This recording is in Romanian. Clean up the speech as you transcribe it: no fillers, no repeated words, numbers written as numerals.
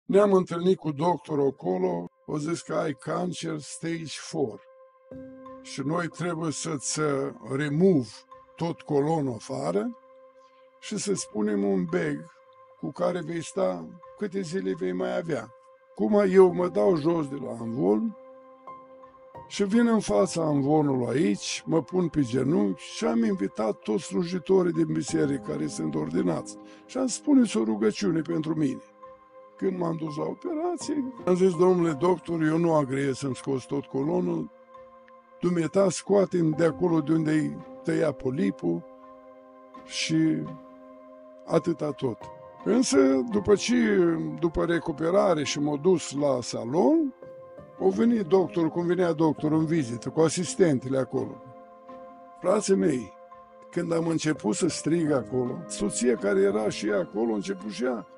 Ne-am întâlnit cu doctorul acolo, o zis că ai cancer stage 4 și noi trebuie să-ți remove tot colonul afară și să-ți punem un bag cu care vei sta câte zile vei mai avea. Cum eu mă dau jos de la amvon și vin în fața amvonului aici, mă pun pe genunchi și am invitat toți slujitorii din biserică care sunt ordinați și am spuneți o rugăciune pentru mine. Când m-am dus la operație, am zis, domnule doctor, eu nu agreiez să-mi scos tot colonul, dumneata scoate-mi de acolo de unde-i tăia polipul și atâta tot. Însă, după recuperare și m-a dus la salon, a venit doctorul, cum venea doctorul în vizită, cu asistentele acolo. Frații mei, când am început să strig acolo, soția care era și ea acolo, a început și ea